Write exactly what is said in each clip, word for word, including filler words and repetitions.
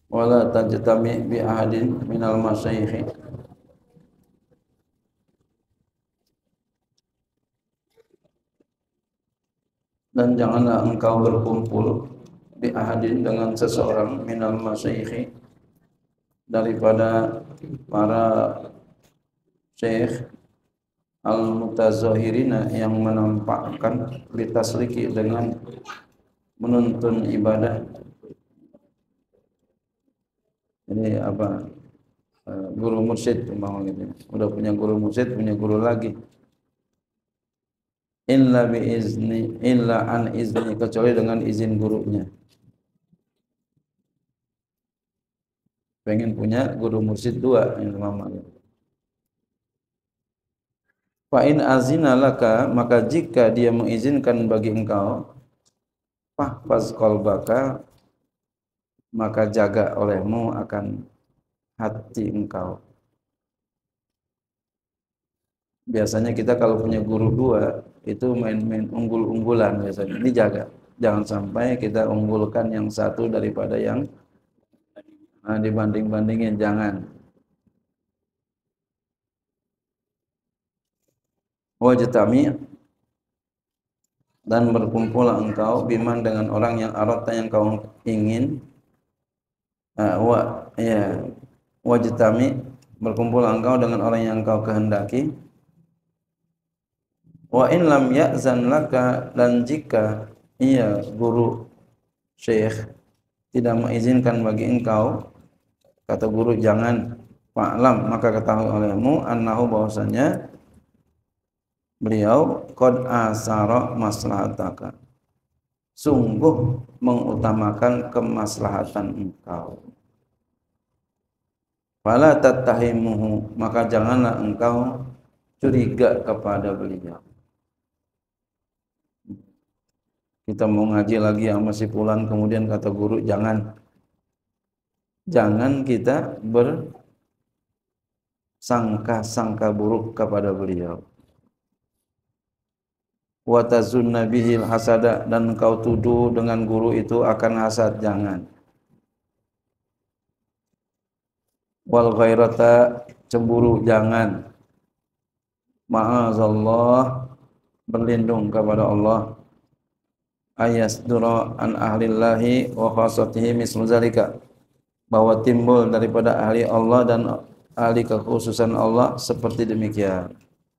wala tajtami bi ahadin minal masyayikh, dan janganlah engkau berkumpul bi ahadin dengan seseorang minal masyayikh, daripada para syekh al-mutazahirina yang menampakkan bitasliki dengan menuntun ibadah. Ini apa, eh, guru mursyid umpama gitu. Udah punya guru mursyid, punya guru lagi. Illa bi izni, illa an izni, kecuali dengan izin gurunya. Pengen punya guru mursyid dua yang umpama gitu. Fa in azina laka, maka jika dia mengizinkan bagi engkau, fahfaz qalbaka, maka jaga olehmu akan hati engkau. Biasanya kita kalau punya guru dua itu main-main unggul-unggulan biasanya. Dijaga, jangan sampai kita unggulkan yang satu daripada yang nah, dibanding-bandingin, jangan. Wajtami, dan berkumpul engkau biman dengan orang yang arata yang kau ingin. Uh, wa ya wajtami, berkumpul engkau dengan orang yang kau kehendaki. Wa in lam ya'zan laka, dan jika ia guru syekh tidak mengizinkan bagi engkau, kata guru jangan, fa'lam, maka ketahui olehmu annahu, bahwasanya beliau qad asara maslahataka, sungguh mengutamakan kemaslahatan engkau. Fala tattahimuhu, maka janganlah engkau curiga kepada beliau. Kita mau ngaji lagi sama si fulan, kemudian kata guru jangan. Jangan kita bersangka-sangka buruk kepada beliau. Wa tazunna bihil hasada, dan engkau tuduh dengan guru itu akan hasad, jangan. Wal ghairata, cemburu, jangan. Ma'azallah, berlindung kepada Allah. Ayasdura an ahlillahi wa khasatihi mislu zalika, bahwa timbul daripada ahli Allah dan ahli kekhususan Allah seperti demikian.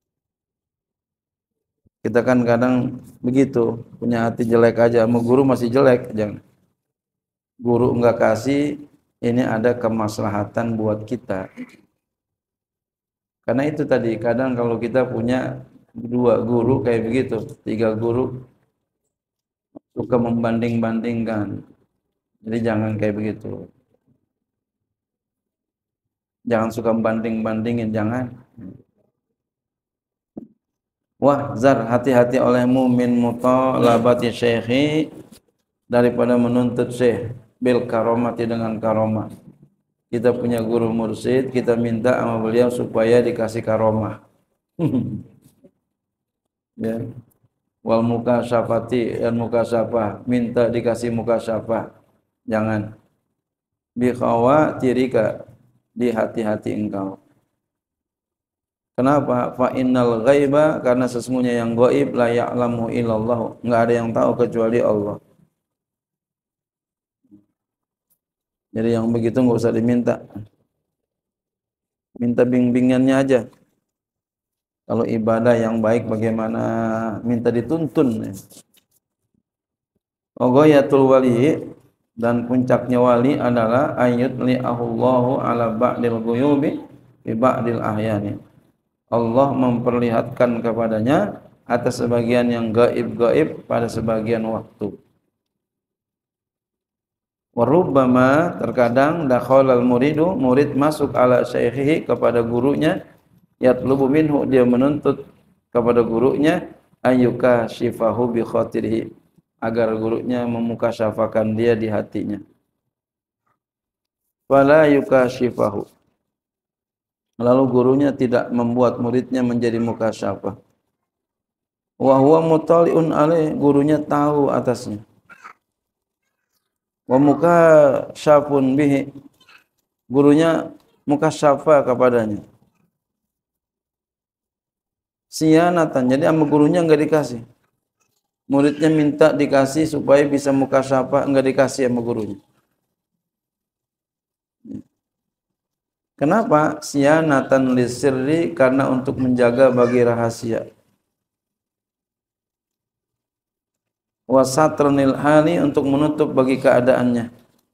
Kita kan kadang begitu, punya hati jelek aja, sama guru masih jelek, jangan. Guru enggak kasih, ini ada kemaslahatan buat kita. Karena itu tadi, kadang kalau kita punya dua guru kayak begitu, tiga guru, suka membanding-bandingkan. Jadi jangan kayak begitu. Jangan suka banding-bandingin, jangan. Wah, zar, hati-hati olehmu min mutalabati syekhi, daripada menuntut syekh bil karomati, dengan karomah. Kita punya guru mursyid, kita minta sama beliau supaya dikasih karomah. Ya. Wal mukasyafati, dan mukasyafah, minta dikasih mukasyafah. Jangan. Bi khawatirika, di hati-hati engkau. Kenapa? Fa innal ghaiba, karena sesungguhnya yang gaib la ya'lamu illallah, enggak ada yang tahu kecuali Allah. Jadi yang begitu enggak usah diminta. Minta bimbingannya aja. Kalau ibadah yang baik bagaimana, minta dituntun. Ghayatul wali, dan puncaknya wali adalah ayat li'ahullahu ala ba'dil ghuyubi bi ba'dil ahyani. Allah memperlihatkan kepadanya atas sebagian yang gaib-gaib pada sebagian waktu. Wa rubbama, terkadang dakhalal muridu, murid masuk ala syaikhihi, kepada gurunya, yatlubu minhu, dia menuntut kepada gurunya, ayyuka syifahu bi khatirihi, agar gurunya memukasyafakan dia di hatinya. Fala yukasyifahu, lalu gurunya tidak membuat muridnya menjadi mukasyafah. Wa huwa mutali'un alaih, gurunya tahu atasnya. wa mukasyafun bihi, gurunya mukasyafa kepadanya. Sianatan, jadi sama gurunya enggak dikasih. Muridnya minta dikasih supaya bisa mukasyafa, enggak dikasih sama gurunya. Kenapa? Sianatan lisirri, karena untuk menjaga bagi rahasia. Wasatranil hali, untuk menutup bagi keadaannya.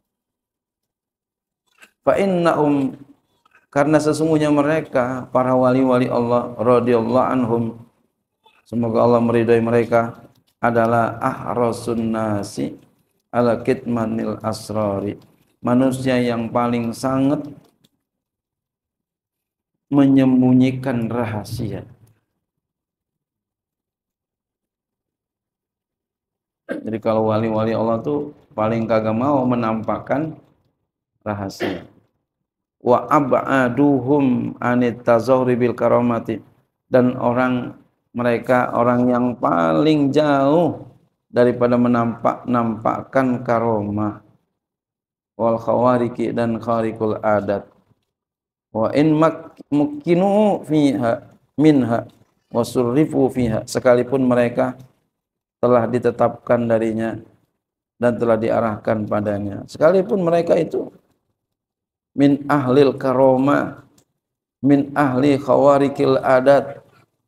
Fa innahum, karena sesungguhnya mereka para wali-wali Allah radhiyallahu anhum, semoga Allah meridai mereka, adalah ahrasun nasi ala kitmanil asrari, manusia yang paling sangat menyembunyikan rahasia. Jadi kalau wali-wali Allah tuh paling kagak mau menampakkan rahasia. Wa ab'aduhum anit tazahuri bil karamati, dan orang mereka orang yang paling jauh daripada menampak nampakkan karomah. Wal khawariki, dan kharikul adat. Wa in mukinu fiha minha wa surrifu fiha, sekalipun mereka telah ditetapkan darinya dan telah diarahkan padanya, sekalipun mereka itu min ahlil karomah, min ahli khawarikil adat,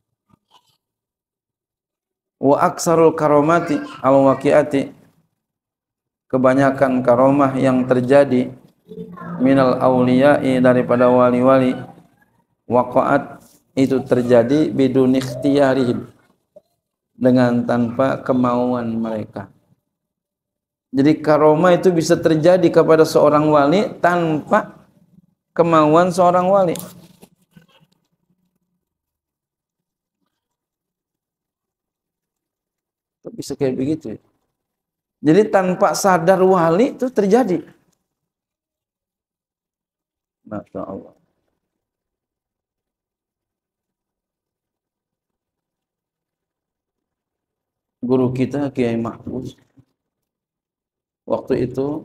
wa aksarul karomati al waqiati, kebanyakan karomah yang terjadi, minal awliya'i, daripada wali-wali, waqa'at, itu terjadi bidun ikhtiyarihim, dengan tanpa kemauan mereka. Jadi karomah itu bisa terjadi kepada seorang wali tanpa kemauan seorang wali. Bisa kayak begitu. Jadi tanpa sadar wali itu terjadi. Masya Allah. Guru kita Kiai Mahfuz waktu itu,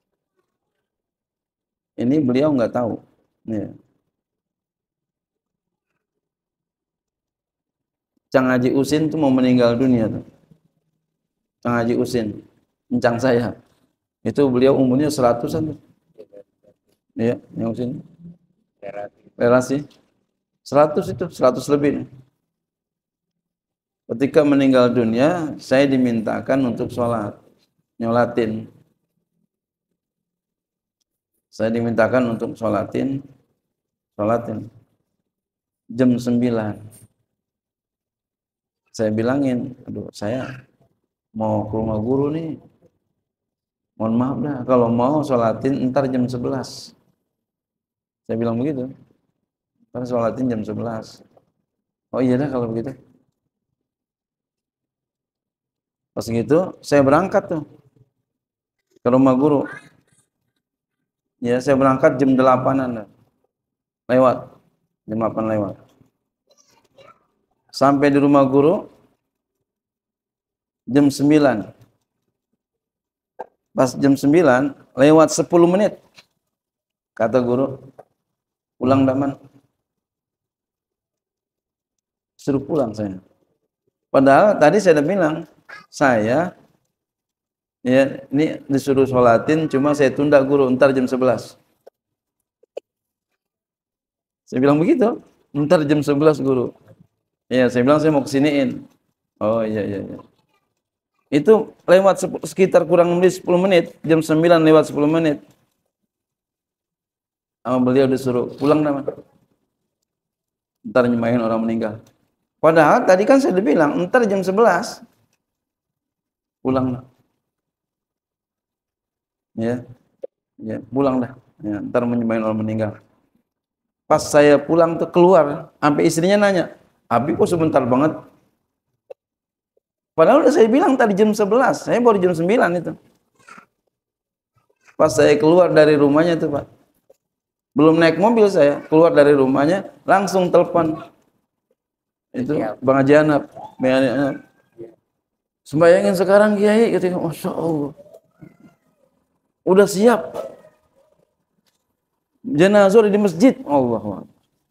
ini beliau nggak tahu, ya. Cang Haji Usin tuh mau meninggal dunia tuh. Cang Haji Usin, encang saya, itu beliau umurnya seratusan tuh. Iya, yang Usin. Relasi. Seratus itu, seratus lebih. Ketika meninggal dunia, saya dimintakan untuk sholat, nyolatin. Saya dimintakan untuk sholatin, sholatin. Jam sembilan. Saya bilangin, aduh saya mau ke rumah guru nih. Mohon maaf dah, kalau mau sholatin ntar jam sebelas. Saya bilang begitu. Ntar sholatin jam sebelas. Oh iya dah kalau begitu. Pas gitu, saya berangkat tuh ke rumah guru. Ya, saya berangkat jam delapanan lewat. Jam delapan lewat. Sampai di rumah guru jam sembilan. Pas jam sembilan, lewat sepuluh menit. Kata guru, pulang daman. Suruh pulang saya. Padahal tadi saya udah bilang, saya ya ini disuruh sholatin, cuma saya tunda guru, ntar jam sebelas. Saya bilang begitu, ntar jam sebelas guru. Ya, saya bilang saya mau kesiniin. Oh iya iya iya. Itu lewat sekitar kurang lebih sepuluh menit, jam sembilan lewat sepuluh menit. Sama beliau disuruh pulang dah. Ntar nyemahin orang meninggal. Padahal tadi kan saya udah bilang, ntar jam sebelas. Pulang dah. Ya, ya pulang dah. Ya, ntar menyembahin orang meninggal. Pas saya pulang tuh keluar, sampai istrinya nanya, Abi kok sebentar banget? Padahal udah saya bilang tadi jam sebelas, saya baru jam sembilan itu. Pas saya keluar dari rumahnya tuh Pak, belum naik mobil saya, keluar dari rumahnya, langsung telepon. Itu Bang Haji Anap, Bang Haji Anap. Sembayangin sekarang Kiai, ketika Masya Allah. udah siap. Jenazah di masjid. Allah.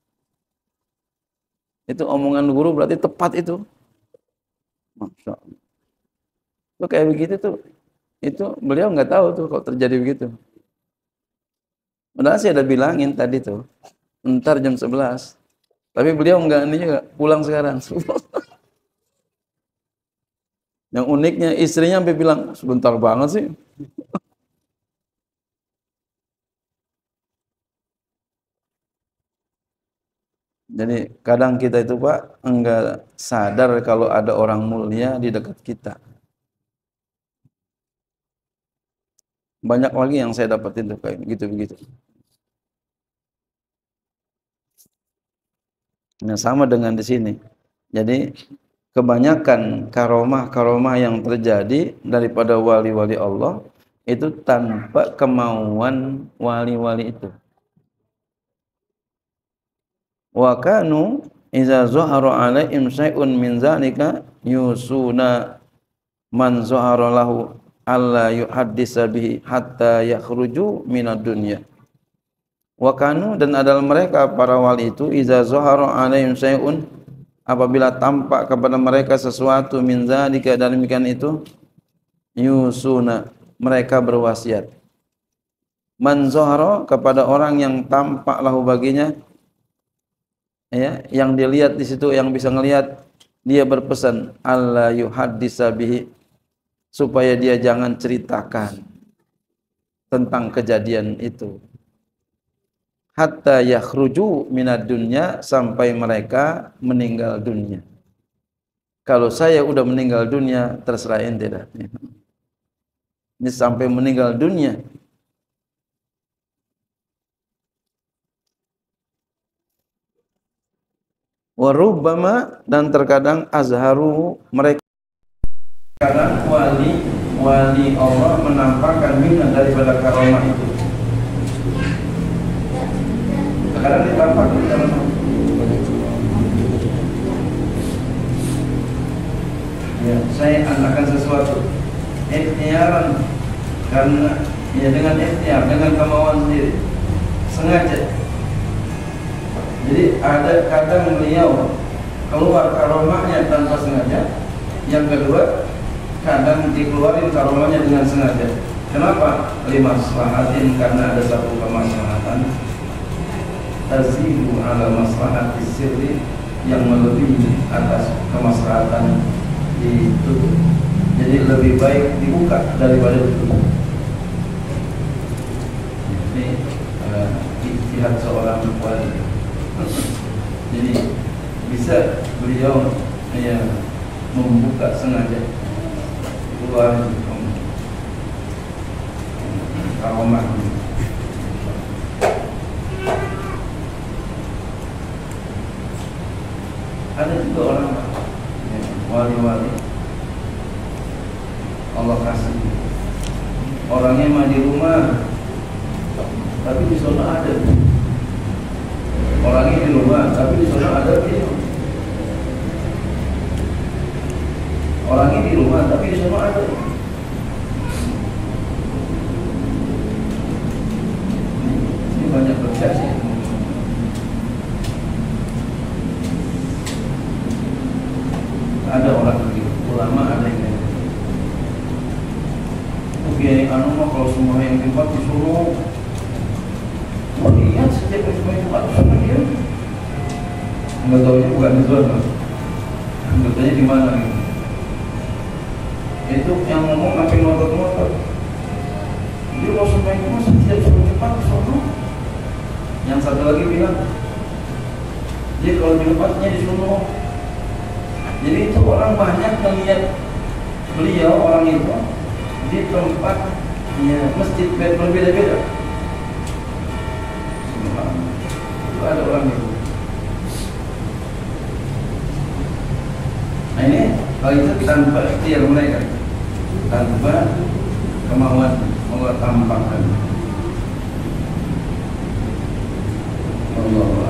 Itu omongan guru berarti tepat itu. Masya Allah. Itu kayak begitu tuh. Itu beliau nggak tahu tuh kalau terjadi begitu. Padahal sih ada bilangin tadi tuh. Ntar jam sebelas. Tapi beliau nggak ini juga pulang sekarang. Yang uniknya istrinya sampai bilang, sebentar banget sih. Jadi kadang kita itu Pak enggak sadar kalau ada orang mulia di dekat kita. Banyak lagi yang saya dapetin tuh kayak begitu-begitu. Nah, sama dengan di sini. Jadi kebanyakan karomah-karomah yang terjadi daripada wali-wali Allah itu tanpa kemauan wali-wali itu. Wa kanu idza zuhara alaihim syai'un min zalika yusuna man zuhara lahu alla yuhaddisa bihi hatta yakhruju minad dunya. Wa kanu, dan adalah mereka para wali itu, idza zuhara alaihim syai'un, apabila tampak kepada mereka sesuatu min zalika, dan demikian itu, yusuna, mereka berwasiat. Man zuhara, kepada orang yang tampak lahu baginya, ya, yang dilihat di situ, yang bisa ngelihat, dia berpesan alla yuhaddisa bihi, supaya dia jangan ceritakan tentang kejadian itu. Hatta yakhruju minad dunya, sampai mereka meninggal dunia. Kalau saya udah meninggal dunia, terserah ente dah. Ini sampai meninggal dunia. Wa rubbama, dan terkadang azharu, mereka kadang wali wali Allah menampakkan minat daripada karomah itu. Kadang ditampakkan dalam ya, saya akan sesuatu ikhtiaran, karena ya dengan ikhtiar, dengan kemauan sendiri, sengaja. Jadi ada kadang beliau keluar karomahnya tanpa sengaja. Yang kedua, kadang dikeluarin karomahnya dengan sengaja. Kenapa? Lima maslahatin, karena ada satu kemaslahatan tazidu ala maslahati sirri, yang melebihi atas kemaslahatan ditutup. Jadi lebih baik dibuka daripada ditutup. Ini uh, ijtihad seorang wali. Jadi bisa beliau ya, membuka sengaja keluar karomah. Ada juga orang ya, wali-wali Allah kasih orangnya mah di rumah, tapi di sana ada. Orangnya di rumah, tapi di sana ada dia. Orangnya di rumah, tapi di sana ada. Ini banyak terjadi. Ada orang begitu, ulama ada yang kayak oke, anu mah kalau semua yang tempat disuruh lihat setiap semua tempat sama dia. Enggak tahu itu bukan itu apa. Anggotanya di mana gitu. Itu yang ngomong sampai ngotot-ngotot. Dia kalau semua itu mah setiap semua tempat disuruh. Yang satu lagi bilang, dia kalau di tempatnya disuruh. Jadi itu orang banyak melihat beliau, orang itu di tempat ya, masjid berbeda-beda. Itu ada orang itu. Nah ini kalau itu tanpa ikhtiar mereka, tanpa kemauan Allah tampakkan. Allah.